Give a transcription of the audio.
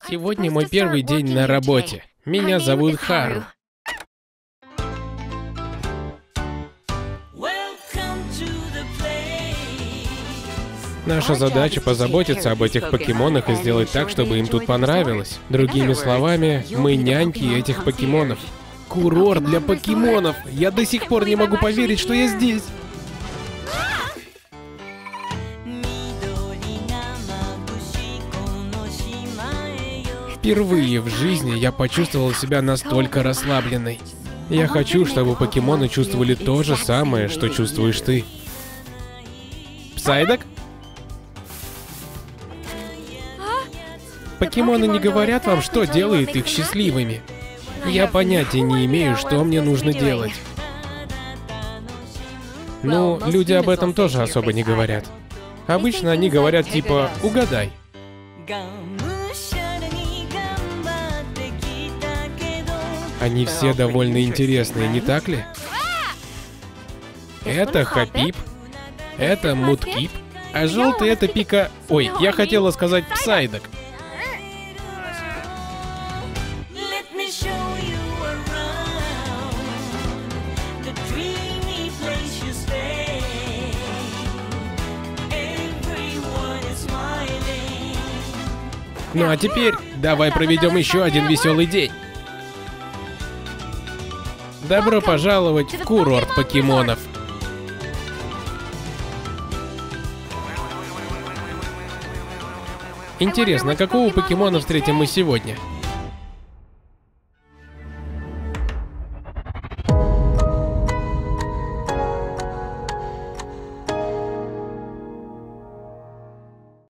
Сегодня мой первый день на работе. Меня зовут Хару. Наша задача позаботиться об этих покемонах и сделать так, чтобы им тут понравилось. Другими словами, мы няньки этих покемонов. Курорт для покемонов! Я до сих пор не могу поверить, что я здесь. Впервые в жизни я почувствовал себя настолько расслабленной. Я хочу, чтобы покемоны чувствовали то же самое, что чувствуешь ты. Псайдок? Покемоны не говорят вам, что делает их счастливыми. Я понятия не имею, что мне нужно делать. Ну, люди об этом тоже особо не говорят. Обычно они говорят типа «угадай». Они все довольно интересные, не так ли? Это Хапип, это Мудкип, а желтый это Пика... Ой, я хотела сказать Псайдок. Ну а теперь давай проведем еще один веселый день. Добро пожаловать в курорт покемонов. Интересно, какого покемона встретим мы сегодня?